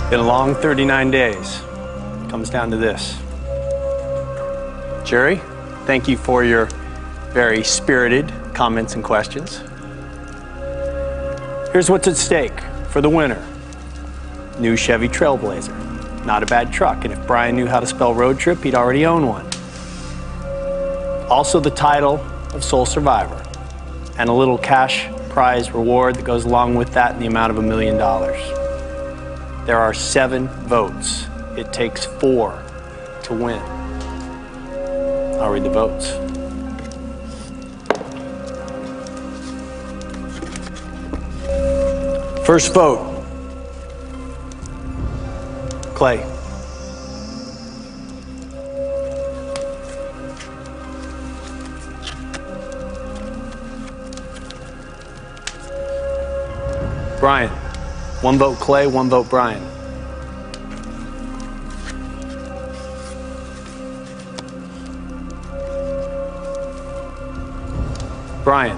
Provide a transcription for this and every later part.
Been a long 39 days. Comes down to this. Jury, thank you for your very spirited comments and questions. Here's what's at stake for the winner. New Chevy Trailblazer. Not a bad truck, and if Brian knew how to spell road trip, he'd already own one. Also the title of Sole Survivor, and a little cash prize reward that goes along with that in the amount of $1 million. There are 7 votes. It takes 4 to win. I'll read the votes. First vote, Clay. Brian. 1 vote Clay, 1 vote Brian. Brian.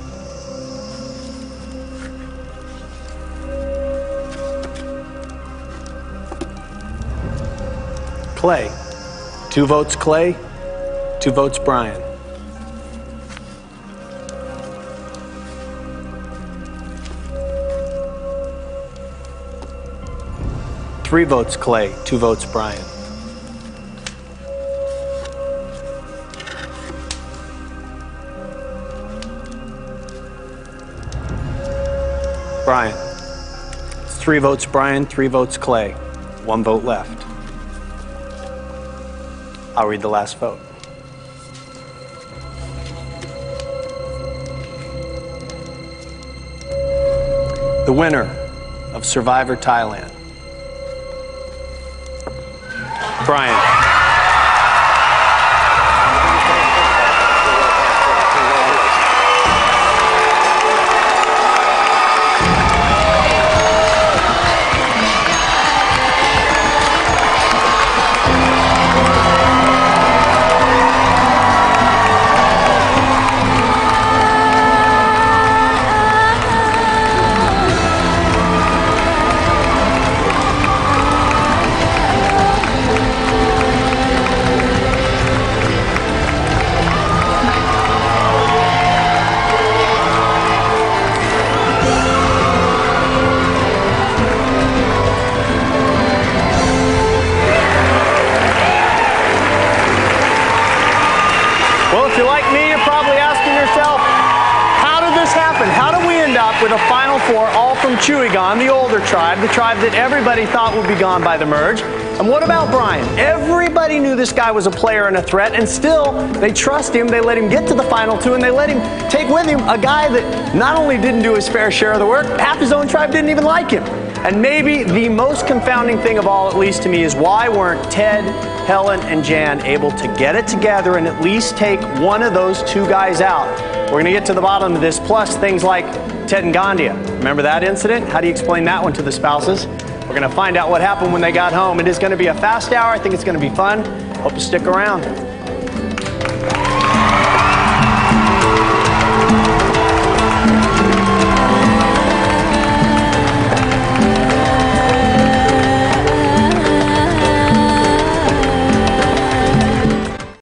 Clay. 2 votes Clay, 2 votes Brian. Three votes Clay, 2 votes Brian. Brian. It's 3 votes Brian, 3 votes Clay. 1 vote left. I'll read the last vote. The winner of Survivor Thailand, Brian. Well, if you're like me, you're probably asking yourself, how did this happen? How did we end up with a Final Four all from Chewigon, the older tribe, the tribe that everybody thought would be gone by the merge? And what about Brian? Everybody knew this guy was a player and a threat, and still, they trust him, they let him get to the Final Two, and they let him take with him a guy that not only didn't do his fair share of the work, half his own tribe didn't even like him. And maybe the most confounding thing of all, at least to me, is why weren't Ted, Helen, and Jan able to get it together and at least take one of those 2 guys out? We're going to get to the bottom of this, plus things like Ted and Gandia. Remember that incident? How do you explain that one to the spouses? We're going to find out what happened when they got home. It is going to be a fast hour. I think it's going to be fun. Hope you stick around.